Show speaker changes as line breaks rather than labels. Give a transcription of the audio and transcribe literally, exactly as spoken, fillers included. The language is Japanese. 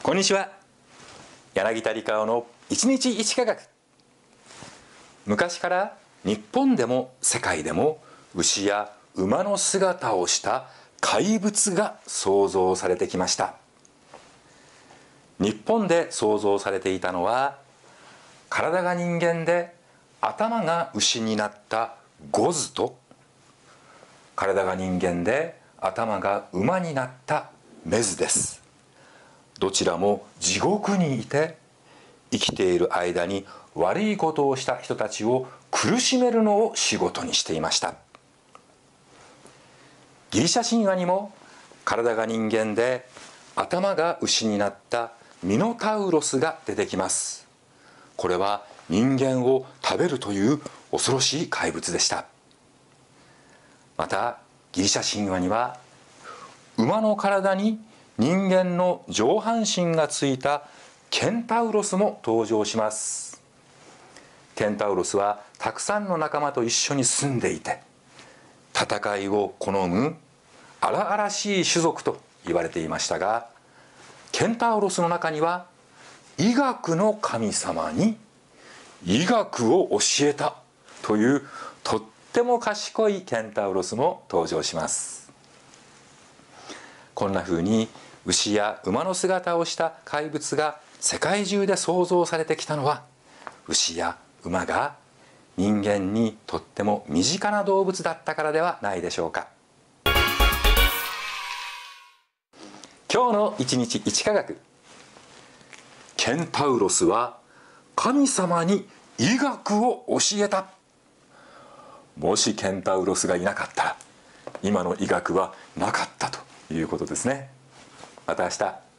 こんにちは。柳田理香の一日一科学。昔から日本でも世界でも牛や馬の姿をした怪物が創造されてきました。日本で創造されていたのは、体が人間で頭が牛になったゴズと、体が人間で頭が馬になったメズです。どちらも地獄にいて、生きている間に悪いことをした人たちを苦しめるのを仕事にしていました。ギリシャ神話にも体が人間で頭が牛になったミノタウロスが出てきます。これは人間を食べるという恐ろしい怪物でした。またギリシャ神話には馬の体に人間の上半身がついたケンタウロスも登場します。ケンタウロスはたくさんの仲間と一緒に住んでいて、戦いを好む荒々しい種族と言われていましたが、ケンタウロスの中には医学の神様に医学を教えたというとっても賢いケンタウロスも登場します。こんなふうに牛や馬の姿をした怪物が世界中で創造されてきたのは、牛や馬が人間にとっても身近な動物だったからではないでしょうか。今日の一日一科学。ケンタウロスは神様に医学を教えた。もしケンタウロスがいなかったら今の医学はなかったということですね。また明日。